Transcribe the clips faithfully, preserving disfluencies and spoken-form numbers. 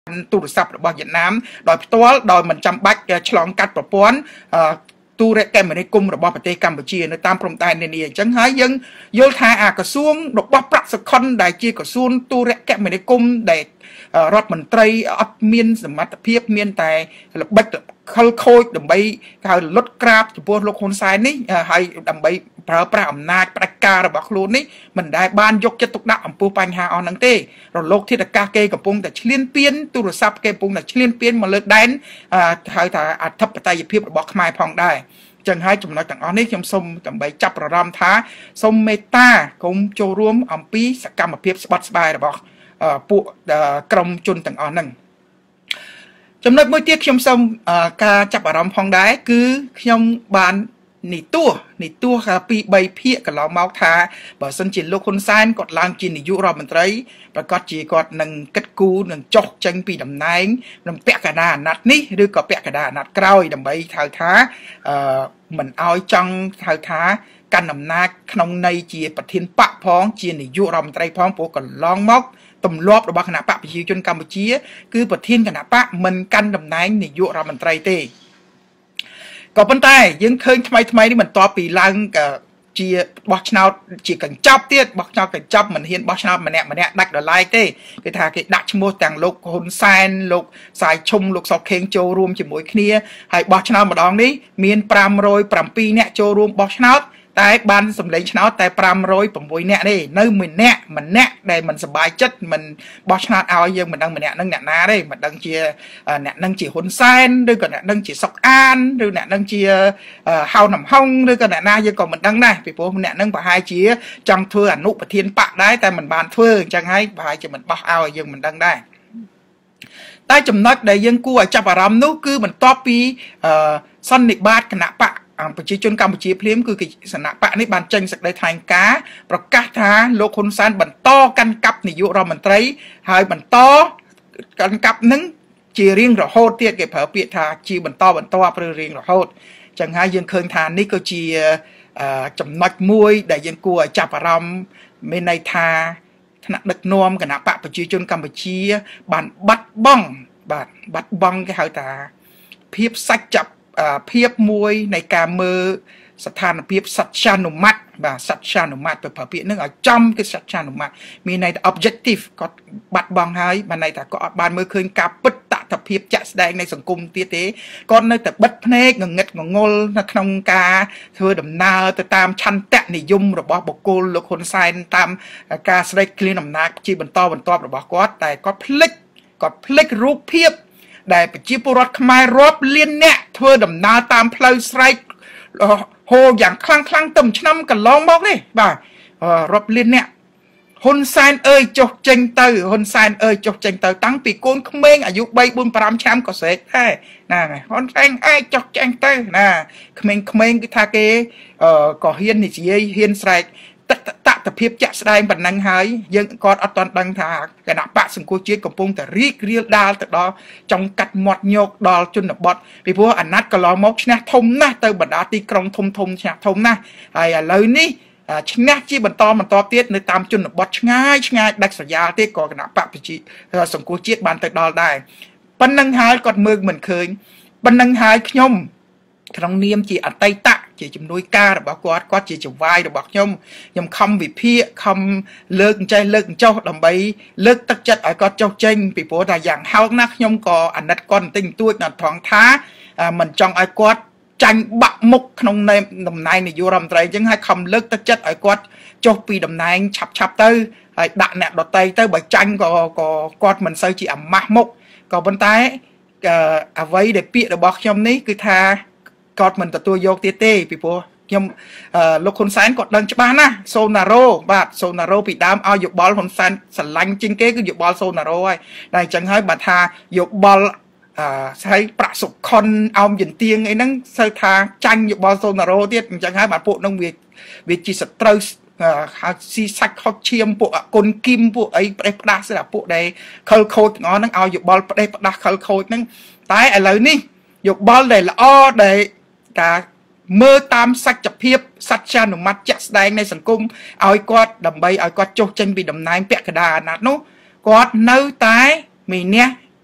ទូរស័ព្ទរបស់វៀតណាមដោយផ្ទាល់ដោយមិនចាំបាច់ឆ្លងកាត់ប្រព័ន្ធទូរគមនាគមន៍របស់ប្រទេសកម្ពុជានៅតាមព្រំដែននានាអញ្ចឹងហើយយើងយល់ថាអាក្រសួងរបស់ប្រាក់សុខុនដែលជាក្រសួងទូរគមនាគមន៍ដែលរដ្ឋមន្ត្រីអត់មានសមត្ថភាពមានតែល្បិចខលខូចដើម្បីហៅលុតក្រាបចំពោះលោកហ៊ុនសែននេះហើយដើម្បីប្រើប្រាស់អំណាចផ្ដាច់ការរបស់ខ្លួននេះមិនដែលបានយកចិត្តទុកដាក់អំពោះបញ្ហាអស់ហ្នឹងទេរលកធាតុអាកាសគេកំពុងតែឈ្លានពានទូរស័ព្ទគេកំពុងតែឈ្លានពានមកលើដែនហៅថាអធិបតេយ្យភាពរបស់ខ្មែរផងដែរចឹងហើយចំណុចទាំងអស់នេះខ្ញុំសូមដើម្បីចាប់អារម្មណ៍ថាសូមមេត្តាកុំចូលរួមអំពីសកម្មភាពស្បត់ស្បាយរបស់ពួកក្រុមជនទាំងអស់ហ្នឹងចំណុចមួយទៀតខ្ញុំសូមការចាប់អារម្មណ៍ផងដែរគឺខ្ញុំបាននីទួនីទួពីរបីភាគកន្លងមកថាបើសិនជាលោកហ៊ុនសែនគាត់ឡើងជានាយករដ្ឋមន្ត្រីប្រកាសជាគាត់នឹងគិតគូរនឹងចុះចេញពីតំណែងនឹងពាក់កណ្ដាលអាណត្តិនេះឬក៏ពាក់កណ្ដាលអាណត្តិក្រោយដើម្បីហៅថាអឺមិនឲ្យចង់ហៅថាកាន់អំណាចក្នុងន័យជាប្រធានបកផងជានាយករដ្ឋមន្ត្រីផងព្រោះកន្លងមកទម្លាប់របស់គណៈបកប្រជាជនកម្ពុជាគឺប្រធានគណៈបកមិនកាន់តំណែងនាយករដ្ឋមន្ត្រីទេក៏ប៉ុន្តែយើងឃើញថ្មីថ្មីនេះបន្ទាប់ពីឡើងជាបោះឆ្នោតជាកញ្ចប់ទៀតបោះឆ្នោតកញ្ចប់មិនហ៊ានបោះឆ្នោតម្នាក់ម្នាក់ដាច់ដល់ឡែកទេគេថាគេដាក់ឈ្មោះទាំងលោកហ៊ុនសែនលោកសាយឈុំលោកសុកខេងចូលរួមជាមួយគ្នាហើយបោះឆ្នោតម្ដងនេះមានប្រាំរយប្រាំពីរនាក់ចូលរួមបោះឆ្នោតតែបានសម្លេងឆ្នោតតែប្រាំរយប្រាំមួយនាក់ទេនៅម្នាក់ម្នាក់ដែលមិនសប្បាយចិត្តមិនបោះឆ្នោតឲ្យយើងមិនដឹងម្នាក់នឹងអ្នកណាទេមិនដឹងជាអ្នកនឹងជាហ៊ុនសែនឬក៏អ្នកនឹងជាសុកអានឬអ្នកនឹងជាហៅនំហុងឬក៏អ្នកណាយើងក៏មិនដឹងដែរពីព្រោះអ្នកនឹងប្រហែលជាចង់ធ្វើអនុប្រធានបកដែរតែមិនបានធ្វើអញ្ចឹងហើយប្រហែលជាមិនបោះឲ្យយើងមិនដឹងដែរតែចំណុចដែលយើងគួរឲ្យចាប់អារម្មណ៍នោះគឺបន្ទាប់ពីសន្និបាតគណៈបកប្រជាជនកម្ពុជាភ្លាមគឺគណៈបកនេះបានចេញសេចក្តីថ្លែងការណ៍ប្រកាសថាលោកហ៊ុនសែនបន្តកាន់កាប់នាយករដ្ឋមន្ត្រីហើយបន្តកាន់កាប់នឹងជារៀងរហូតទៀតគេប្រើពាក្យថាជាបន្តបន្តឬរៀងរហូតចឹងហើយយើងឃើញថានេះក៏ជាចំណុចមួយដែលយើងគួរឲ្យចាប់អារម្មណ៍មានន័យថាថ្នាក់ដឹកនាំគណៈបកប្រជាជនកម្ពុជាបានបាត់បង់បាទបាត់បង់គេហៅថាភាពសច្ចៈភាពមួយនៃការមើលស្ថានភាពសច្ចានុម័តបាទសច្ចានុម័តទៅប្រើពាក្យនឹងឲ្យចំគឺសច្ចានុម័តមានន័យថា objective គាត់បាត់បង់ហើយបានន័យថាគាត់អត់បានមើលឃើញការពិតតថភាពជាក់ស្ដែងនៃសង្គមទៀតទេគាត់នៅតែបិទភ្នែកងងឹតងងល់នៅក្នុងការធ្វើដំណើរទៅតាមឆន្ទៈនិយមរបស់បុគ្គលលោកហ៊ុនសែនតាមការស្រេកឃ្លានអំណាចជាបន្តបន្ទាប់របស់គាត់តែគាត់ភ្លេចគាត់ភ្លេចរូបភាពដែលប្រជាពលរដ្ឋខ្មែររាប់លានអ្នកធ្វើដំណើរតាមផ្លូវស្រែកហូរយ៉ាងខ្លាំងខ្លាំងទៅឆ្នាំកន្លងមកនេះបាទរាប់លានអ្នកហ៊ុនសែនអើយចុះចេញទៅហ៊ុនសែនអើយចុះចេញទៅតាំងពីកូនក្មេងអាយុបី បួន ប្រាំឆ្នាំក៏ស្រែកដែរណាហ៊ុនសែនអើយចុះចេញទៅណាក្មេងៗគឺថាគេក៏ហ៊ាននិយាយហ៊ានស្រែកតតភាពជាក់ស្ដែងប៉ុណ្ណឹងហើយយើងគាត់អត់ទាន់ដឹងថាគណៈបកសង្គ្រោះជាតិកំពុងតែរីករាលដាលទៅដល់ចង់កាត់មាត់ញោកដល់ជនបទពីព្រោះអាណត្តិកន្លងមកឈ្នះធំណាស់ទៅបណ្ដាទីក្រុងធំធំឈ្នះធំណាស់ហើយឥឡូវនេះឈ្នះជាបន្តបន្តទៀតនៅតាមជនបទឆ្ងាយឆ្ងាយដាច់ស្រយាលទេក៏គណៈបកប្រជាសង្គ្រោះជាតិបានទៅដល់ដែរប៉ុណ្ណឹងហើយគាត់មើលមិនឃើញប៉ុណ្ណឹងហើយខ្ញុំក្នុងនាមជាអតីតជាជំនួយការរបស់គាត់គាត់ជាចៅហ្វាយរបស់ខ្ញុំខ្ញុំខំវិភាគខំលើកអញ្ចេះលើកអញ្ចោះដើម្បីលើកទឹកចិត្តឲ្យគាត់ចុះចេញពីព្រោះថាយ៉ាងហោចណាស់ខ្ញុំក៏អាណិតគាត់បន្តិចបន្តួចដល់ត្រង់ថាមិនចង់ឲ្យគាត់ចាញ់បាក់មុខក្នុងតំណែងនាយករដ្ឋមន្ត្រីអញ្ចឹងហើយខំលើកទឹកចិត្តឲ្យគាត់ចុះពីតំណែងឆាប់ឆាប់ទៅហើយដាក់អ្នកដតីទៅបើចាញ់ក៏ក៏គាត់មិនសូវជាអាម៉ាស់មុខក៏ប៉ុន្តែអ្វីដែលពាក្យរបស់ខ្ញុំនេះគឺថាគាត់មិនទទួលយកទៀតទេពីព្រោះខ្ញុំលោកហ៊ុនសែនគាត់ដឹងច្បាស់ណាស់សូណារ៉ូបាទសូណារ៉ូពីដើមឲ្យយោបល់ហ៊ុនសែនស្រឡាញ់ជាងគេគឺយោបល់សូណារ៉ូហើយតែអញ្ចឹងហើយបើថាយោបល់អឺស្អីប្រាក់សុខុនអោមយន្ទៀងអីហ្នឹងសូវថាចាញ់យោបល់សូណារ៉ូទៀតអញ្ចឹងហើយបាទពួកហ្នឹងវាវាជាសត្រូវហៅស៊ីសាច់ខុសឈាមពួកអគុណគីមពួកអីផ្ដេសផ្ដាស់ស្រាប់ពួកដែលខលខូចទាំងអស់ហ្នឹងឲ្យយោបល់ផ្ដេសផ្ដាស់ខលខូចហ្នឹងតែឥឡូវនេះយោបល់ដែលល្អដែលការមើលតាមសច្ចភាពសច្ចានុម័តជាក់ស្ដែងនៃសង្គមឲ្យគាត់ដើម្បីឲ្យគាត់ចុះចេញពីតំណែងពាក់កណ្ដាលអាណត្តិនោះគាត់នៅតែមានអ្នក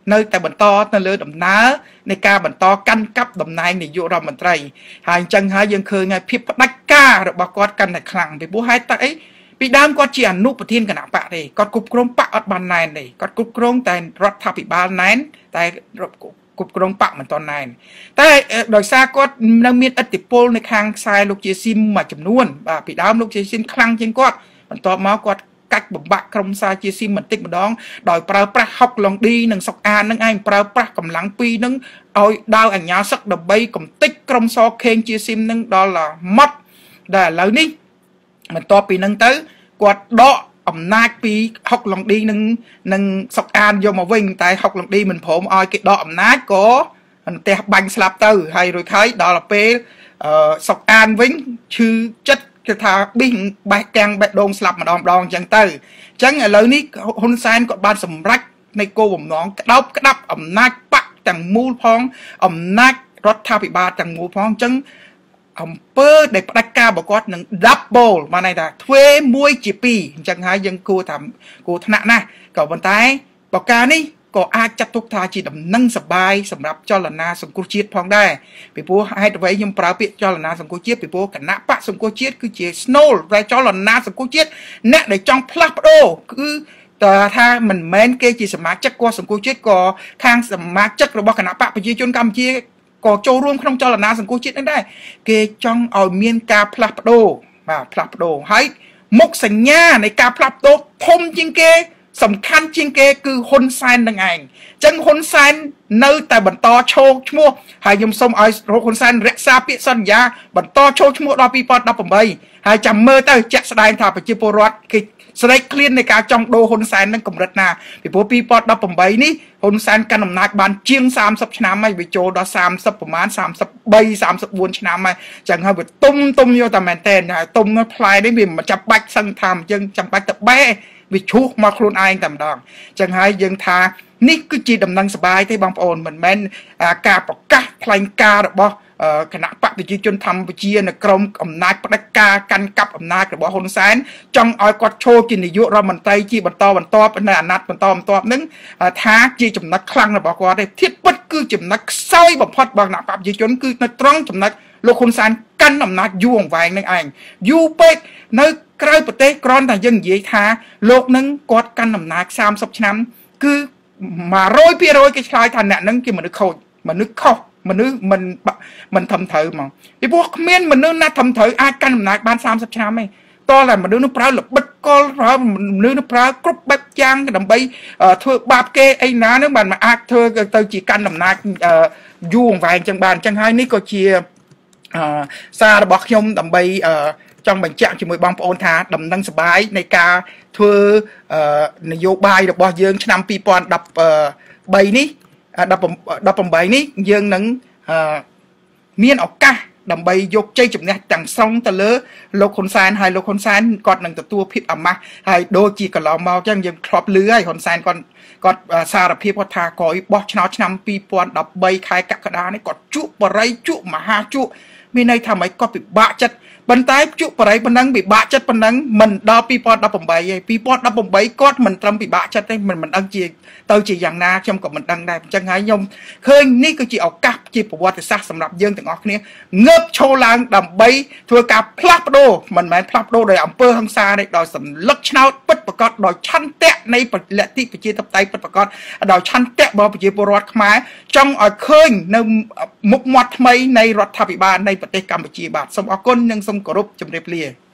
នៅតែបន្តទៅលើដំណើរនៃការបន្តកាន់កាប់តំណែងនាយករដ្ឋមន្ត្រីហើយអញ្ចឹងហើយយើងឃើញហើយភាពផ្ដាច់ការរបស់គាត់កាន់តែខ្លាំងពីព្រោះហេតុតែអីពីដើមគាត់ជាអនុប្រធានគណៈបកទេគាត់គ្រប់គ្រងបកអត់បានណែនទេគាត់គ្រប់គ្រងតែរដ្ឋាភិបាលណែនតែគ្រប់គ្រងបកមិនទាន់ណែនតែដោយសារគាត់នៅមានឥទ្ធិពលនៅខាងខ្សែលោកជាស៊ីមមួយចំនួនបាទពីដើមលោកជាស៊ីមខ្លាំងជាងគាត់បន្ទាប់មកគាត់កាច់បំបាក់ក្រុមសារជាស៊ីមបន្តិចម្ដងដោយប្រើប្រាស់ហុកឡុងឌីនិងសុកអាននឹងឯងប្រើប្រាស់កម្លាំងពីរនឹងឲ្យដាវអញ្ញាសឹកដើម្បីកំទេចក្រុមសខេងជាស៊ីមនឹងដល់ម៉ត់ដែលឥឡូវនេះបន្ទាប់ពីនឹងទៅគាត់ដកអំណាចពីហុកឡុងឌីនឹងនឹងសុកអានយកមកវិញតែហុកឡុងឌីមិនព្រមឲ្យគេដកអំណាចក៏ផ្ទះបាញ់ស្លាប់ទៅហើយរួចហើយដល់ពេលសុកអានវិញឈឺចិត្តគេថាប៊ីងបេះទាំងបេះដូងស្លាប់ម្ដងម្ដងអញ្ចឹងទៅអញ្ចឹងឥឡូវនេះហ៊ុនសែនគាត់បានសម្រេចនៃគោលបំណងក្តោបក្តាប់អំណាចបកទាំងមូលផងអំណាចរដ្ឋាភិបាលទាំងមូលផងអញ្ចឹងអំពើដែលផ្ដាច់ការរបស់គាត់នឹង double បានន័យថាទ្វេមួយជាពីរអញ្ចឹងហើយយើងគួរថាគួរថ្នាក់ណាស់ក៏ប៉ុន្តែបកានេះក៏អាចចាត់ទុកថាជាដំណឹងសបាយសម្រាប់ចលនាសង្គ្រោះជាតិផងដែរពីព្រោះហេតុអ្វីខ្ញុំប្រើពាក្យចលនាសង្គ្រោះជាតិពីព្រោះគណៈបកសង្គ្រោះជាតិគឺជា snol ដែលចលនាសង្គ្រោះជាតិអ្នកដែលចង់ផ្លាស់ប្ដូរគឺតើថាមិនមែនគេជាសមាជិកគាត់សង្គ្រោះជាតិក៏ខាងសមាជិករបស់គណៈបកប្រជាជនកម្ពុជាក៏ចូលរួមក្នុងចលនាសង្គ្រោះជាតិនេះដែរគេចង់ឲ្យមានការផ្លាស់ប្ដូរបាទផ្លាស់ប្ដូរហើយមុខសញ្ញានៃការផ្លាស់ប្ដូរធំជាងគេសំខាន់ជាងគេគឺហ៊ុនសែននឹងឯងអញ្ចឹងហ៊ុនសែននៅតែបន្តឈោឈ្មោះហើយខ្ញុំសូមឲ្យហ៊ុនសែនរក្សាពាក្យសន្យាបន្តឈោឈ្មោះដល់ពីរពាន់ដប់ប្រាំបីហើយចាំមើលទៅជាក់ស្ដែងថាប្រជាពលរដ្ឋគេស្រេកឃ្លាននៃការចង់ដូរហ៊ុនសែននឹងកម្រិតណាពីព្រោះពីរពាន់ដប់ប្រាំបីនេះហ៊ុនសែនកាន់អំណាចបានជាងសាមសិបឆ្នាំហើយវាចូលដល់សាមសិបប្រមាណសាមសិបបី សាមសិបបួនឆ្នាំហើយអញ្ចឹងហើយវាទុំទុំយកតែមែនតើហើយទុំនោះផ្លែនេះវាមិនចាំបាច់សឹងថាអញ្ចឹងចាំបាច់ទៅបែវាឈូសមកខ្លួនឯងតែម្ដងអញ្ចឹងហើយយើងថានេះគឺជាដំណឹងសបាយទេបងប្អូនមិនមែនការប្រកាសថ្លែងការណ៍របស់គណៈបកប្រជាជនកម្ពុជានៅក្រមអំណាចផ្ដាច់ការកាន់កាប់អំណាចរបស់ហ៊ុនសែនចង់ឲ្យគាត់ឈរជានាយករដ្ឋមន្ត្រីជាបន្តបន្ទាប់នៅអាណត្តិបន្តបន្ទាប់នឹងថាជាចំណុចខ្លាំងរបស់គាត់ទេធៀបពិតគឺចំណុចខ្សោយបំផុតរបស់គណៈបកប្រជាជនគឺនៅត្រង់ចំណុចលោកហ៊ុនសែនកាន់អំណាចយូរអង្វែងនឹងឯងយូរពេកនៅក្រៅប្រទេសគ្រាន់តែយើងនិយាយថាលោកនឹងគាត់កាន់អំណាចសាមសិបឆ្នាំគឺមួយរយភាគរយគេឆ្លើយថាអ្នកនឹងជាមនុស្សខូចមនុស្សខុសមនុស្សមិនមិនធំត្រូវហ្មងពីព្រោះគ្មានមនុស្សណាធំត្រូវអាចកាន់អំណាចបានសាមសិបឆ្នាំទេតើតែមនុស្សនោះប្រើល្បិចកលប្រើមនុស្សនោះប្រើគ្រប់បែបយ៉ាងដើម្បីធ្វើបាបគេអីណានឹងបានមិនអាចធ្វើទៅជាកាន់អំណាចយូរអង្វែងចឹងបានអញ្ចឹងហើយនេះក៏ជាសាររបស់ខ្ញុំដើម្បីចង់បញ្ជាក់ជាមួយបងប្អូនថាដំណឹងសបាយនៃការធ្វើនយោបាយរបស់យើងឆ្នាំពីរពាន់ដប់បីនេះដប់ប្រាំបីនេះយើងនឹងមានឱកាសដើម្បីយកជ័យជំនះទាំងស្រុងទៅលើលោកហ៊ុនសែនហើយលោកហ៊ុនសែនគាត់នឹងទទួលភាពអាម៉ាស់ហើយដូចជាកន្លងមកចឹងយើងធ្លាប់ឮហើយហ៊ុនសែនគាត់គាត់សារភាពគាត់ថាក្រោយបោះឆ្នោតឆ្នាំពីរពាន់ដប់បីខែកក្កដានេះគាត់ជក់បរិយជក់មហាជក់មានន័យថាមិនគាត់ពិបាកចិត្តប៉ុន្តែជក់បរិយប៉ុណ្ណឹងពិបាកចិត្តប៉ុណ្ណឹងមិនដល់ពីរពាន់ដប់ប្រាំបីទេពីរពាន់ដប់ប្រាំបីគាត់មិនត្រឹមពិបាកចិត្តទេមិនមិនដឹងជាទៅជាយ៉ាងណាខ្ញុំក៏មិនដឹងដែរអញ្ចឹងហើយខ្ញុំឃើញនេះគឺជាឱកាសជាប្រវត្តិសាស្ត្រសម្រាប់យើងទាំងអស់គ្នាងើបឈរឡើងដើម្បីធ្វើការផ្លាស់ប្ដូរមិនមែនផ្លាស់ប្ដូរដោយអំពើហិង្សាទេដោយសន្លឹកឆ្នោតពិតប្រាកដដោយឆន្ទៈនៃលទ្ធិប្រជាធិបតេយ្យពិតប្រាកដដោយឆន្ទៈរបស់ប្រជាពលរដ្ឋខ្មែរចង់ឲ្យឃើញនៅមុខមាត់ថ្មីនៃរដ្ឋាភិបាលនៃប្រទេសកម្ពុជាបាទសូមអរគុណនិងសូមគោរពជម្រាបលា